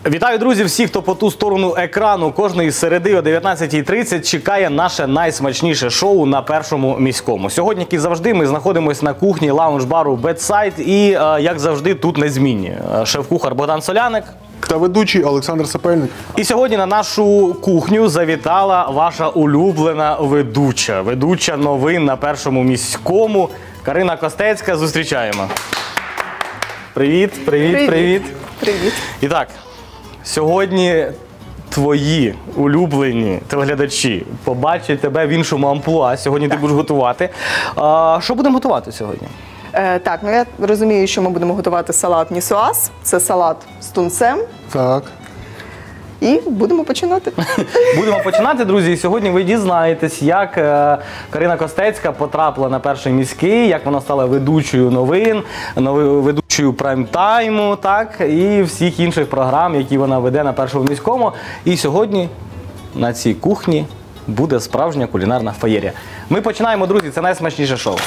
Вітаю, друзі, всіх, хто по ту сторону екрану. Кожної середи о 19:30 чекає наше найсмачніше шоу на Першому міському. Сьогодні, як і завжди, ми знаходимося на кухні лаунж-бару Бедсайд і, як завжди, тут незмінні. Шеф-кухар Богдан Соляник. Та ведучий Олександр Сапельник. І сьогодні на нашу кухню завітала ваша улюблена ведуча новин на Першому міському. Карина Костецька. Зустрічаємо. Привіт. Привіт. І так, сьогодні твої улюблені телеглядачі побачать тебе в іншому амплуа. Сьогодні ти будеш готувати. Що будемо готувати сьогодні? Так, я розумію, що ми будемо готувати салат нісуаз. Це салат з тунцем. Так. І будемо починати. Будемо починати, друзі. І сьогодні ви дізнаєтесь, як Карина Костецька потрапила на Перший міський, як вона стала ведучою новин, ведучою прайм-тайму, так, і всіх інших програм, які вона веде на Першому міському. І сьогодні на цій кухні буде справжня кулінарна феєрія. Ми починаємо, друзі, це найсмачніше шоу.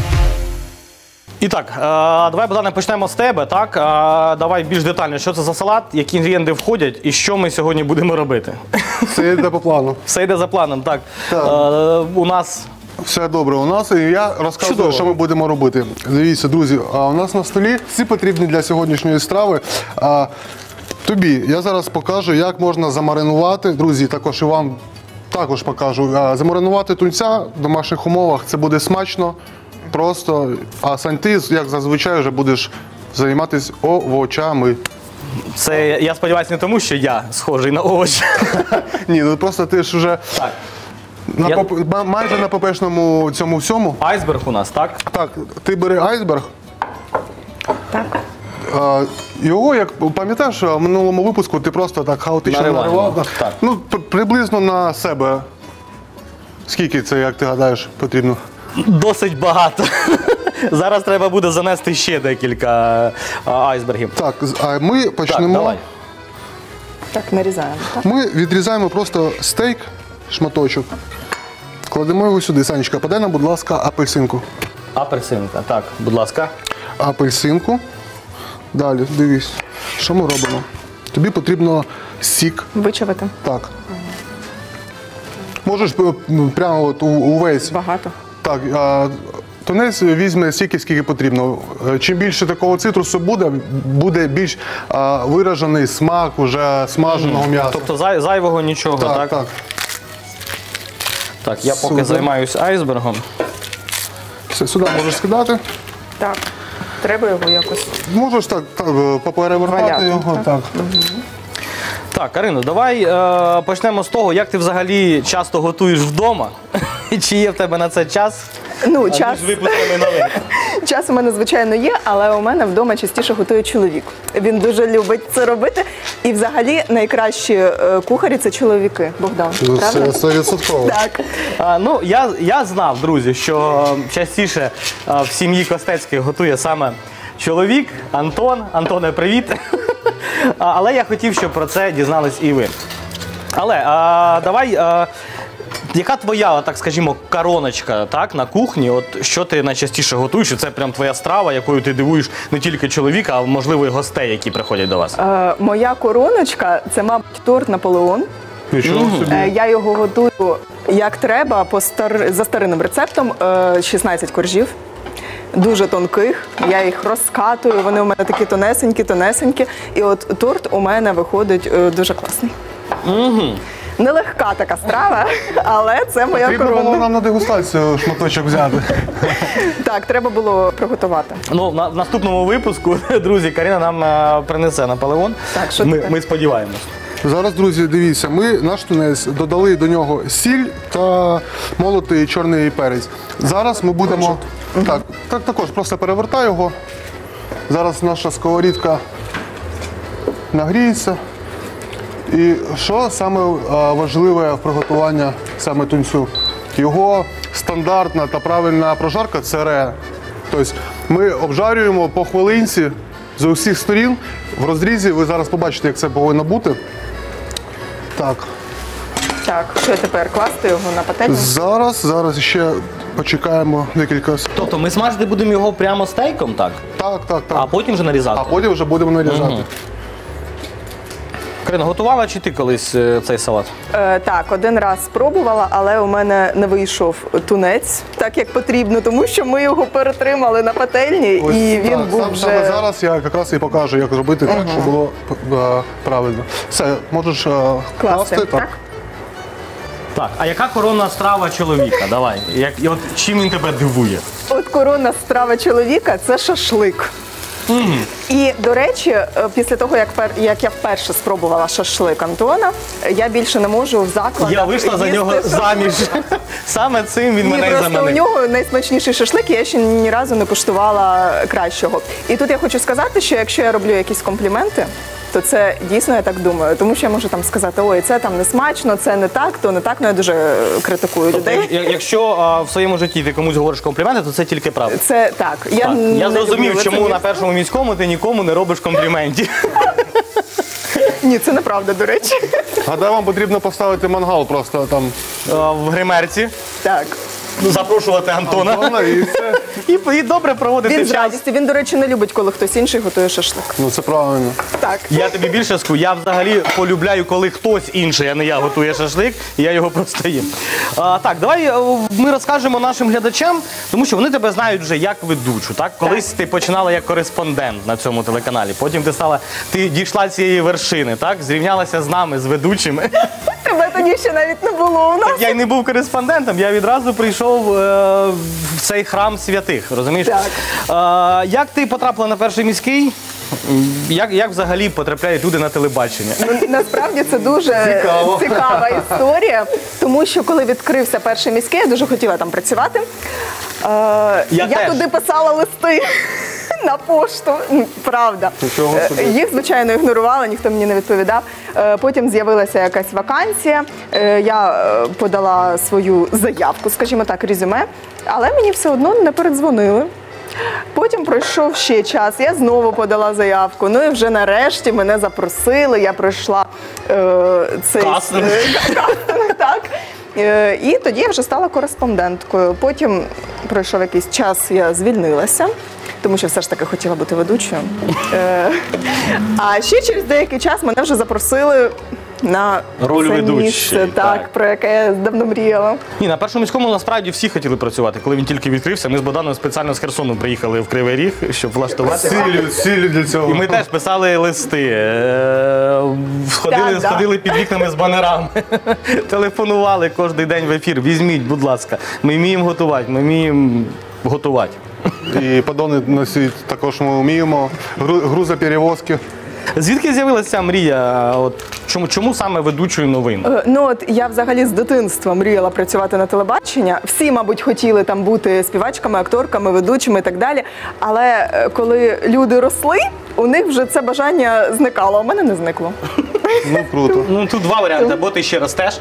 І так, давай, Богдане, почнемо з тебе, так? Давай більш детально, що це за салат, які інгредієнти входять і що ми сьогодні будемо робити. Все йде по плану. Все йде за планом, так. У нас... Все добре у нас, і я розказую, Чудово. що ми будемо робити. Дивіться, друзі, у нас на столі всі потрібні для сьогоднішньої страви. Тобі я зараз покажу, як можна замаринувати, друзі, також і вам також покажу. Замаринувати тунця в домашніх умовах, це буде смачно, просто. А сань ти, як зазвичай, вже будеш займатися овочами. Це, я сподіваюся, не тому, що я схожий на овоч. Ні, ну просто ти ж вже Так. майже на ППшному цьому всьому. Айсберг у нас, так? Так, ти бери айсберг. Так. Його, як пам'ятаєш, в минулому випуску ти просто так хаотично Нариваємо. наривав. Так. Ну, приблизно на себе. Скільки це, як ти гадаєш, потрібно? Досить багато. Зараз треба буде занести ще декілька айсбергів. Так, а ми Так, почнемо. давай. Так, нарізаємо. Так. Ми відрізаємо просто стейк, шматочок. Кладемо його сюди. Санечка, подай нам, будь ласка, апельсинку. Апельсинка, так, будь ласка. Апельсинку. Далі, дивись, що ми робимо. Тобі потрібно сік. Вичавити. Так. Можеш прямо от увесь. Багато. Так, тунець візьме стільки, скільки потрібно. Чим більше такого цитрусу буде більш виражений смак уже смаженого м'яса. Тобто зайвого нічого, так? Так, так. Так, я поки Супер. займаюся айсбергом. Все, сюди можеш скидати. Так. Треба його якось. Можеш так поперевертати Валяти, його. Так. Так, Карино, давай почнемо з того, як ти взагалі часто готуєш вдома. Чи є в тебе на це час? Ну, час. Між випусками новин. Час у мене, звичайно, є, але у мене вдома частіше готує чоловік. Він дуже любить це робити. І взагалі найкращі кухарі – це чоловіки, Богдан. Правда? Це відсотково. Так. Ну, я знав, друзі, що частіше в сім'ї Костецьких готує саме чоловік, Антон. Антоне, привіт. Але я хотів, щоб про це дізнались і ви. Але давай, яка твоя, так скажімо, короночка, так, на кухні? От що ти найчастіше готуєш? І це прям твоя страва, якою ти дивуєш не тільки чоловіка, а можливо і гостей, які приходять до вас. Моя короночка – це, мабуть, торт Наполеон. Нічого собі. Я його готую як треба, за старинним рецептом, 16 коржів. Дуже тонких, я їх розкатую, вони у мене такі тонесенькі. І от торт у мене виходить дуже класний. Нелегка така страва, але це моя Потрібно було корона. нам на дегустацію шматочок взяти. Так, треба було приготувати. Ну, в наступному випуску, друзі, Карина нам принесе Наполеон. Так, що таке? Ми сподіваємось. Зараз, друзі, дивіться, ми наш тунець додали до нього сіль та молотий чорний перець. Зараз ми будемо... Так, також просто перевертай його. Зараз наша сковорідка нагріється. І що саме важливе в приготуванні саме тунцю? Його стандартна та правильна прожарка – це ре. Тобто ми обжарюємо по хвилинці з усіх сторін. В розрізі ви зараз побачите, як це повинно бути. Так. Так, що тепер, класти його на пательню? Зараз ще почекаємо декілька секунд. Тобто ми смажити будемо його прямо стейком, так? Так. А потім вже нарізати? А потім вже будемо нарізати. Карина, готувала чи ти колись цей салат? Так, один раз спробувала, але у мене не вийшов тунець так, як потрібно, тому що ми його перетримали на пательні, і він був вже... Саме зараз я якраз і покажу, як зробити так, щоб було правильно. Все, можеш класти. Так. Так, а яка коронна страва чоловіка? Давай. І от чим він тебе дивує? От коронна страва чоловіка – це шашлик. І, до речі, після того, як я вперше спробувала шашлик Антона, я більше не можу в закладах Я вийшла за їсти нього шашлик. заміж. Саме цим він Ні, мене і просто у заманив. нього найсмачніший шашлик, я ще ні разу не куштувала кращого. І тут я хочу сказати, що якщо я роблю якісь компліменти, то це дійсно я так думаю. Тому що я можу там сказати, ой, це там не смачно, це не так, то не так, ну я дуже критикую людей. Якщо в своєму житті ти комусь говориш компліменти, то це тільки правда. Це так. Так, Я я не зрозумів, люблю чому на лицемірство. першому міському ти нікому не робиш компліментів. Ні, це неправда, до речі. Гадаю, вам потрібно поставити мангал просто там. В гримерці Так. запрошувати Антона. І все. І добре проводити Він з час. радістю. Він, до речі, не любить, коли хтось інший готує шашлик. Ну це правильно. Так. Я тобі більше скажу, я взагалі полюбляю, коли хтось інший, а не я готує шашлик, і я його просто їм. Так, давай ми розкажемо нашим глядачам, тому що вони тебе знають вже як ведучу. Так? Колись ти починала як кореспондент на цьому телеканалі, потім ти дійшла цієї вершини, так? Зрівнялася з нами, з ведучими. Тебе тоді ще навіть не було у нас. Я й не був кореспондентом, я відразу прийшов в цей храм святих, розумієш? Так. Як ти потрапила на перший міський? Як взагалі потрапляють люди на телебачення? Ну, насправді це дуже цікава історія, тому що коли відкрився перший міський, я дуже хотіла там працювати. Я теж. туди писала листи на пошту, правда. Нічого собі. Їх, звичайно, ігнорували, ніхто мені не відповідав. Потім з'явилася якась вакансія, я подала свою заявку, скажімо так, резюме, але мені все одно не передзвонили. Потім пройшов ще час, я знову подала заявку, ну і вже нарешті мене запросили, я пройшла цей Кастинг. кастинг, так. І тоді я вже стала кореспонденткою. Потім пройшов якийсь час, я звільнилася, тому що все ж таки хотіла бути ведучою. А ще через деякий час мене вже запросили на Роль це ведучої, місце, так. про яке я давно мріяла. Ні, на першому міському насправді всі хотіли працювати. Коли він тільки відкрився, ми з Богданом спеціально з Херсону приїхали в Кривий Ріг, щоб влаштувати. Цілі для цього. І ми теж писали листи, ходили під вікнами з банерами, телефонували кожен день в ефір. Візьміть, будь ласка, ми вміємо готувати, ми вміємо готувати. І подони носити також ми вміємо. Грузоперевозки. Звідки з'явилася ця мрія? Чому саме ведучою новин? Ну от я взагалі з дитинства мріяла працювати на телебаченні. Всі, мабуть, хотіли там бути співачками, акторками, ведучими і так далі. Але коли люди росли, у них вже це бажання зникало, а у мене не зникло. Ну круто. Ну тут два варіанти: або ти ще ростеш,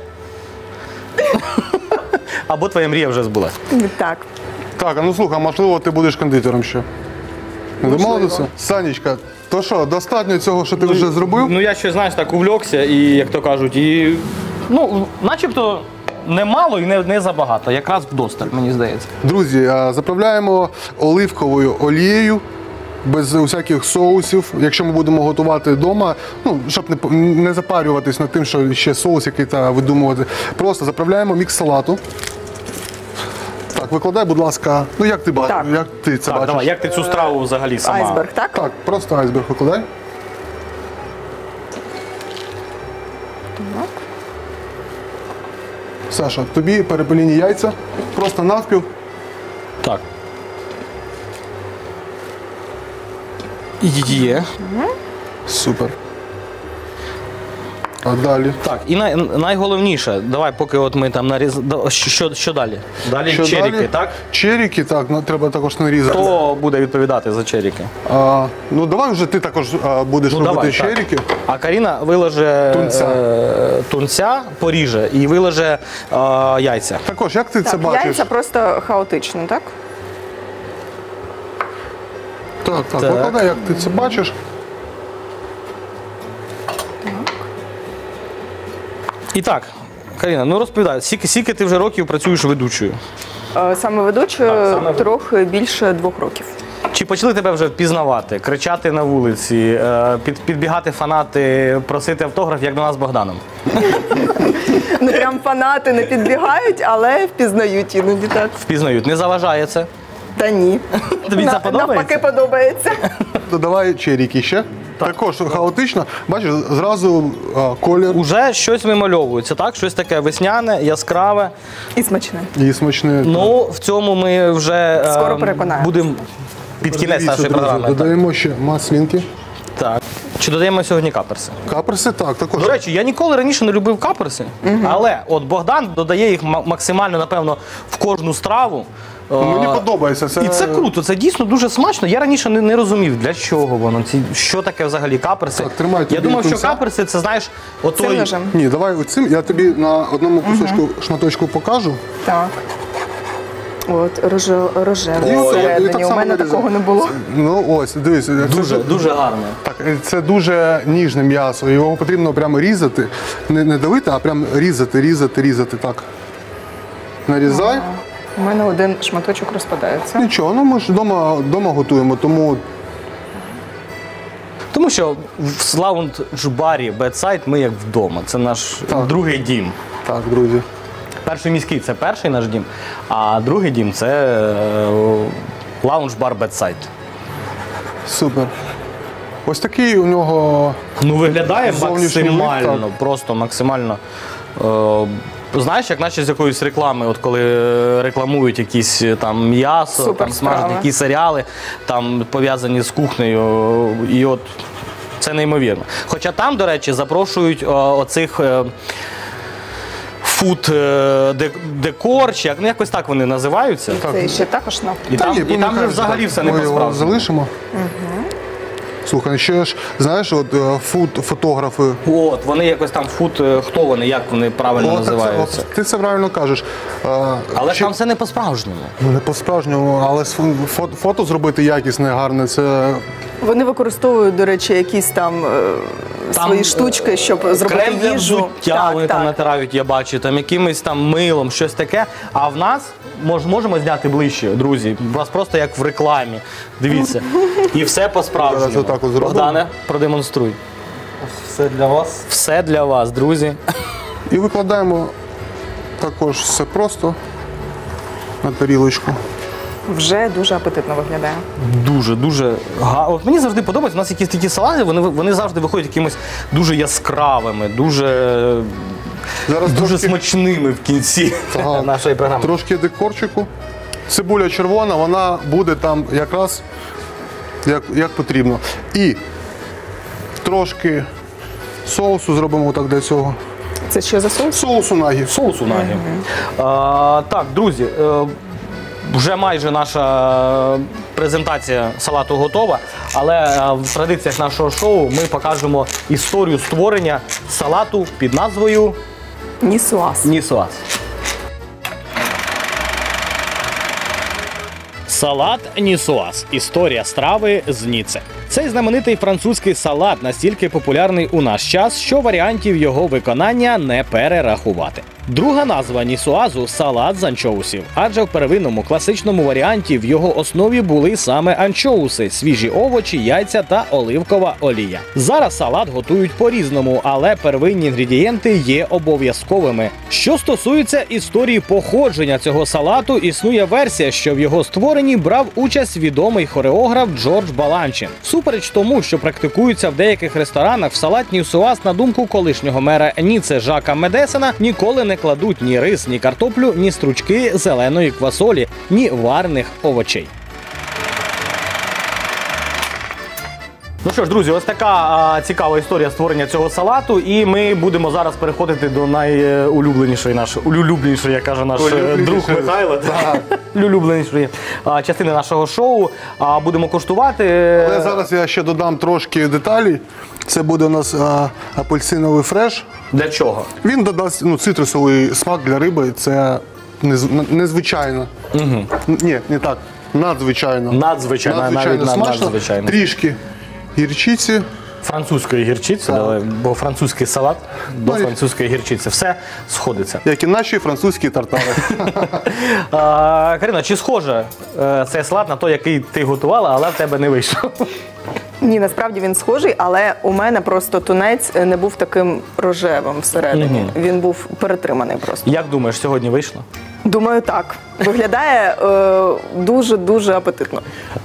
або твоя мрія вже збулася. Так. Так, а ну слухай, можливо, ти будеш кондитером ще. Не домовилися? Санечка, то що, достатньо цього, що ти вже зробив? Ну я ще, знаєш, так увлекся і, як то кажуть, і начебто немало і не забагато, якраз вдосталь, мені здається. Друзі, заправляємо оливковою олією, без усяких соусів. Якщо ми будемо готувати вдома, щоб не запарюватись над тим, що ще соус який видумувати, просто заправляємо мікс салату. Так, викладай, будь ласка, як ти бачиш? Так. Як ти це Так, бачиш? давай, як ти цю страву взагалі сама? Айсберг, так? Так, просто айсберг викладай. Так. Саша, тобі перепеліні яйця, просто навпіл. Так. Є. Супер. А далі? Так, і найголовніше, давай, поки от ми там нарізали. Що далі? Далі Що черіки, далі? так? Черіки, так, треба також нарізати. Хто буде відповідати за черіки? Давай вже ти також будеш робити давай, черіки. так. А Каріна вилаже тунця, поріже і вилаже яйця. Також, як ти це Так, бачиш? яйця просто хаотично, так? Так, Так. викладай, як ти це бачиш. І так, Каріна, розповідай, скільки ти вже років працюєш ведучою? Саме ведучою Так, саме трохи більше 2 років. Чи почали тебе вже впізнавати, кричати на вулиці, підбігати фанати, просити автограф, як до нас з Богданом? Ну прям фанати не підбігають, але впізнають іноді так. Впізнають. Не заважає це? Та ні. Тобі це подобається? Навпаки подобається. Додавай черіки ще. Також хаотично. Бачиш, зразу колір Уже щось вимальовується, так? Щось таке весняне, яскраве. І смачне. і смачне. Ну, в цьому ми вже Скоро переконаємось. будемо під кінець Дивіться, нашої друзі, програми. Так. додаємо ще маслинки. Так. Чи додаємо сьогодні каперси? Каперси, так, також. До речі, я ніколи раніше не любив каперси, але от Богдан додає їх максимально, напевно, в кожну страву. Мені подобається. І це круто, це дійсно дуже смачно. Я раніше не розумів, для чого воно, що таке взагалі каперси. Так, тримай Я тобі думав, що тунця. каперси це, знаєш, Цим отой... ножем. Ні, давай оцим. Я тобі на одному кусочку шматочку покажу. Так. От рожевий І так всередині. У само мене нарізай. такого не було. Ну ось, дивись. Дуже, дуже гарно. Так, це дуже ніжне м'ясо. Його потрібно прямо різати. Не давити, а прямо різати. Так. Нарізай. У мене один шматочок розпадається. Нічого, ну ми ж вдома готуємо, тому Тому що в лаунж-барі Bedside ми як вдома. Це наш другий дім. так, друзі. Перший міський це перший наш дім, а другий дім це лаунж-бар Bedside. Супер. Ось такий у нього. Ну, виглядає Зовнішній максимально, вид, так. просто максимально. Знаєш, як наче з якоїсь реклами, от коли рекламують якісь там м'ясо, Супер там смажать справа. якісь серіали, там пов'язані з кухнею, і от це неймовірно. Хоча там, до речі, запрошують оцих фуд-декор, чи як, ну якось так вони називаються. Це ще також на. І там, Ні, і там же нехай взагалі так. все не Ми його по-справжньому. залишимо. Слухай, ще ж, знаєш, от фотографи. От, вони якось там хто вони, як вони правильно називаються. Ти це правильно кажеш. Але ж там все не по-справжньому. Ну, не по-справжньому, але фото зробити якісне, гарне, це Вони використовують, до речі, якісь там свої штучки, щоб зробити крем для їжу. взуття вони там натирають, я бачу, там якимось там милом, щось таке. А в нас, можемо зняти ближче, друзі, у вас просто як в рекламі. Дивіться. І все Зараз по-справжньому. отак от зробимо. Богдане, продемонструй. Все для вас. Все для вас, друзі. І викладаємо також все просто на тарілочку. Вже дуже апетитно виглядає. Дуже гарно. Мені завжди подобається, у нас якісь такі салати, вони завжди виходять якимось дуже яскравими, дуже Зараз смачними в кінці Ага. нашої програми. Трошки декорчику. Цибуля червона, вона буде там якраз як потрібно. І трошки соусу зробимо так для цього. Це що за соус? Соусу нагі. Соусу нагі. Так, друзі, вже майже наша презентація салату готова, але в традиціях нашого шоу ми покажемо історію створення салату під назвою Нісуаз. Нісуаз. Салат нісуаз. Історія страви з Ніце. Цей знаменитий французький салат настільки популярний у наш час, що варіантів його виконання не перерахувати. Друга назва нісуазу – салат з анчоусів, адже в первинному класичному варіанті в його основі були саме анчоуси, свіжі овочі, яйця та оливкова олія. Зараз салат готують по-різному, але первинні інгредієнти є обов'язковими. Що стосується історії походження цього салату, існує версія, що в його створенні брав участь відомий хореограф Джордж Баланчин. Всупереч тому, що практикується в деяких ресторанах, в салат нісуаз, на думку колишнього мера Ніце Жака Медесена, ніколи не кладуть ні рис, ні картоплю, ні стручки зеленої квасолі, ні варених овочей. Ну що ж, друзі, ось така цікава історія створення цього салату, і ми будемо зараз переходити до найулюбленішої як каже наш друг Михайло, улюбленішої частини нашого шоу. Будемо куштувати. Але зараз я ще додам трошки деталей. Це буде у нас апельсиновий фреш. Для чого? Він додасть цитрусовий смак для риби. Це незвичайно. Ні, не так. Надзвичайно. Надзвичайно, навіть смачно. надзвичайно. Трішки гірчиці. французької гірчиці, бо французький салат до французької гірчиці. Все сходиться. Як і наші французькі тартари. Карина, чи схоже цей салат на той, який ти готувала, але в тебе не вийшов? Ні, насправді він схожий, але у мене просто тунець не був таким рожевим всередині. Він був перетриманий просто. Як думаєш, сьогодні вийшло? Думаю, так. Виглядає дуже-дуже апетитно.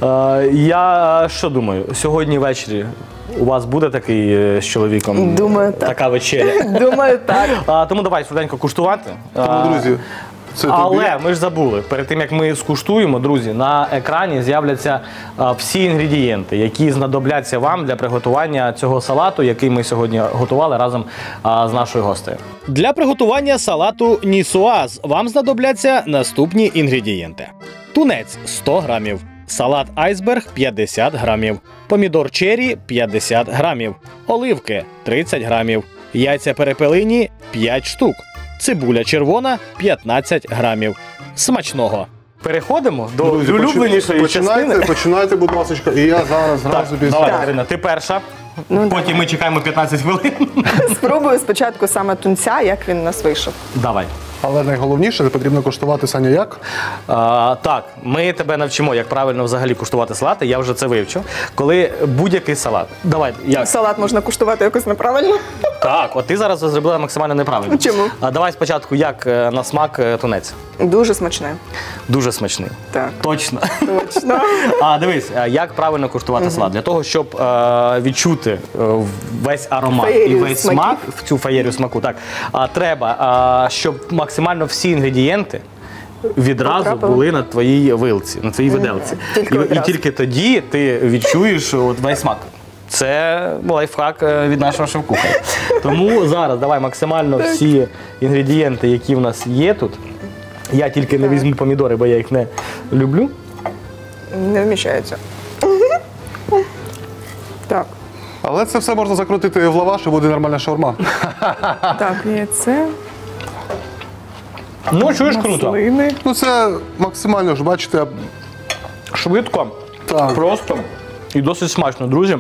Я що думаю, сьогодні ввечері у вас буде такий з чоловіком? Думаю, так. Така вечеря? Думаю, так. Тому давай швиденько куштувати. Тому, друзі, це тобі. Але ми ж забули, перед тим як ми скуштуємо, друзі, на екрані з'являться всі інгредієнти, які знадобляться вам для приготування цього салату, який ми сьогодні готували разом з нашою гостею. Для приготування салату нісуаз вам знадобляться наступні інгредієнти: тунець 100 грамів, салат айсберг 50 грамів, помідор черрі 50 грамів, оливки 30 грамів, яйця перепелині 5 штук, цибуля червона 15 грамів. Смачного! Переходимо до Друзі, улюбленішої частини. починайте, будь ласка, і я зараз зразу без... Давай, Ірина, ти перша. Потім ми чекаємо 15 хвилин. Спробую спочатку саме тунця, як він у нас вийшов. Давай. Але найголовніше, потрібно коштувати, Саня, як? Так, ми тебе навчимо, як правильно взагалі куштувати салати. Я вже це вивчив. Коли будь-який салат. Давай, як? Салат можна куштувати якось неправильно. Так, от ти зараз зробила максимально неправильно. Чому? Давай спочатку, як на смак тунець. Дуже смачне. Дуже смачний. Так. Точно. Точно. Дивись, як правильно куштувати салат. Для того, щоб відчути весь аромат і Феєрію весь смаків. смак, в цю феєрію смаку, так, треба, щоб максимально всі інгредієнти відразу Потрапили. були на твоїй вилці, на твоїй виделці. Тільки І одразу. тільки тоді ти відчуєш весь смак. Це лайфхак від нашого шеф-кухаря. Тому зараз давай максимально всі інгредієнти, які в нас є тут. Я тільки не візьму помідори, бо я їх не люблю. Не вміщається. Так. Але це все можна закрутити в лаваш і буде нормальна шаурма. Так, яйце. Ну, чуєш, круто. Маслини. Ну це максимально ж, бачите, Швидко, Так. просто і досить смачно, друзі.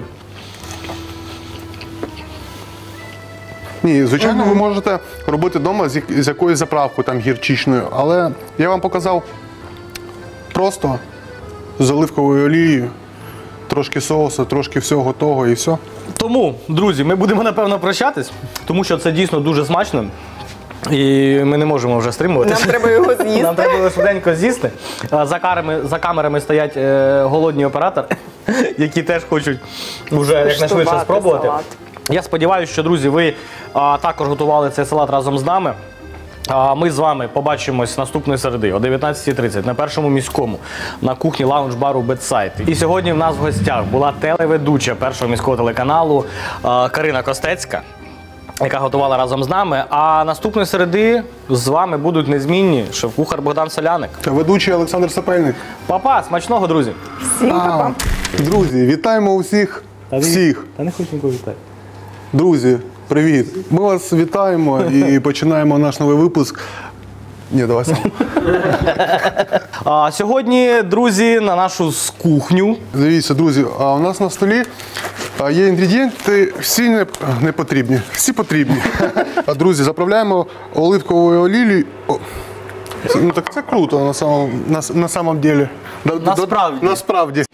ні, звичайно, ви можете робити вдома з якоюсь заправкою там гірчичною, але я вам показав просто з оливковою олією, трошки соусу, трошки всього того і все. Тому, друзі, ми будемо, напевно, прощатись, тому що це дійсно дуже смачно. І ми не можемо вже стримуватися. Нам треба його з'їсти. Нам треба його швиденько з'їсти. За камерами стоять голодні оператори, які теж хочуть вже якнайшвидше Куштувати спробувати. салат. Я сподіваюся, що, друзі, ви також готували цей салат разом з нами. Ми з вами побачимось наступної середи о 19:30 на Першому міському на кухні лаунж-бару Бедсайд. І сьогодні в нас в гостях була телеведуча Першого міського телеканалу Карина Костецька, яка готувала разом з нами. А наступної середи з вами будуть незмінні шеф-кухар Богдан Соляник. Та ведучий Олександр Сапельник. Па-па, смачного, друзі! Всім па-па. Друзі, вітаємо усіх. Всіх. Та не хочу нікого вітати. Друзі, привіт. Ми вас вітаємо і починаємо наш новий випуск. Ні, давай сам. Сьогодні, друзі, на нашу кухню. Дивіться, друзі, у нас на столі є інгредієнти, всі не потрібні, всі потрібні. Друзі, заправляємо оливковою олією. Ну так це круто на самом деле. Насправді. Насправді.